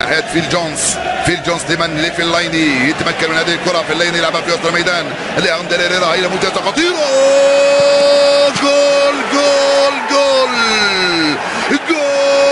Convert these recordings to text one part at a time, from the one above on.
فيل جونز لمن في الليني يتمكن من هذه الكرة في الليني يلعبها في وسط الميدان لأندر هيريرا إلى منطقة خطيرة. جول جول جول جول.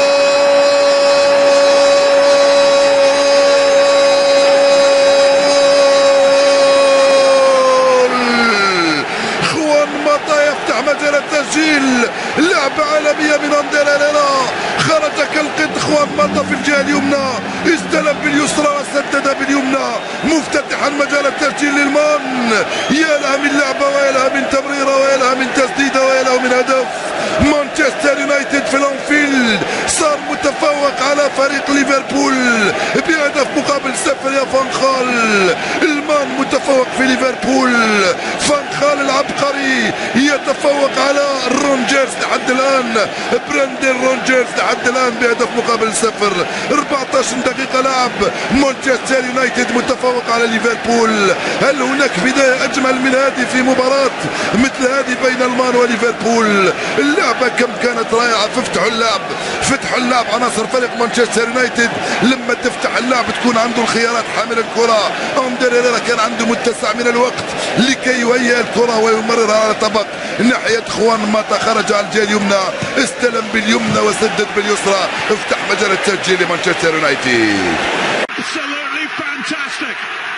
خوان ماتا يفتح مجال التسجيل. لعبة عالمية من أندر هيريرا، خرج كالقط خوان ماتا في الجهة اليمنى، استلم باليسرى وسدد باليمنى مفتتحا مجال التسجيل للمان. يا لها من لعبة ويا لها من تمريرة ويا لها من تسديدة ويا لها من هدف. مانشستر يونايتد في الأنفيلد صار متفوق على فريق ليفربول بهدف مقابل 0 يا فانخال. المان متفوق في ليفربول. فانخال العبقري يتفوق على رونجرز لحد الآن، براندن رونجرز لحد الآن بهدف مقابل 0. 14 دقيقة لعب، مانشستر يونايتد متفوق على ليفربول. هل هناك بداية أجمل من هذه في مباراة مثل هذه بين المان وليفربول؟ اللعبة كم كانت رائعة في فتح اللعب عناصر فريق مانشستر يونايتد. لما تفتح اللعب تكون عنده الخيارات حامل الكرة. أندر هيريرا كان عنده متسع من الوقت لكي يهيئ الكرة ويمررها على طبق ناحية خوان ماتا، خرج على الجهة اليمنى، استلم باليمنى وسدد باليسرى، افتح مجال التسجيل لمانشستر يونايتد. Absolutely fantastic.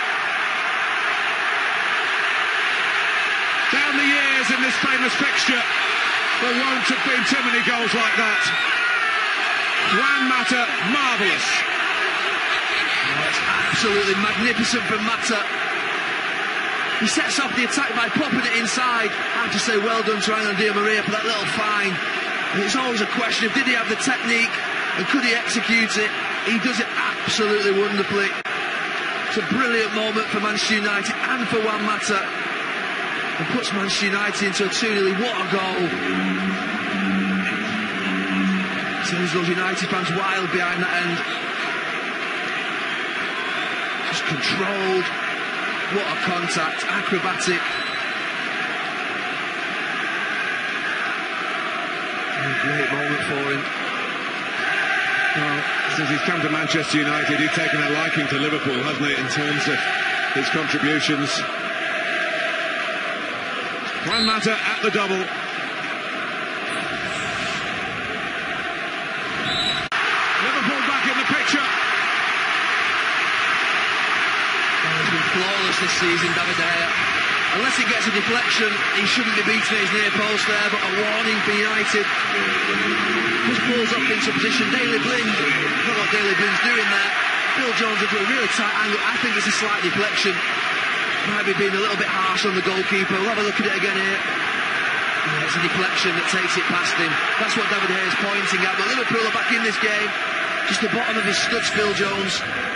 Down the years in this famous fixture, there won't have been too many goals like that. Juan Mata, marvellous. It's absolutely magnificent from Mata. He sets off the attack by popping it inside. I have to say well done to Angel Di Maria for that little find. And it's always a question of did he have the technique and could he execute it? He does it absolutely wonderfully. It's a brilliant moment for Manchester United and for Juan Mata. And puts Manchester United into a 2-0. What a goal. Sends those United fans wild behind that end. Just controlled. What a contact, acrobatic. A great moment for him. Well, since he's come to Manchester United, he's taken a liking to Liverpool, hasn't he, in terms of his contributions. Juan Mata at the double. Liverpool back in the picture. He's been flawless this season, David De Gea. Unless he gets a deflection, he shouldn't be beating his near post there, but a warning for United. Just pulls up into position. Daley Blind, I don't know what Daley Blind's doing there. Phil Jones into a really tight angle. I think it's a slight deflection. Might be being a little bit harsh on the goalkeeper. We'll have a look at it again here. Yeah, it's a deflection that takes it past him. That's what David De Gea is pointing at. But Liverpool are back in this game. Just the bottom of his studs, Phil Jones.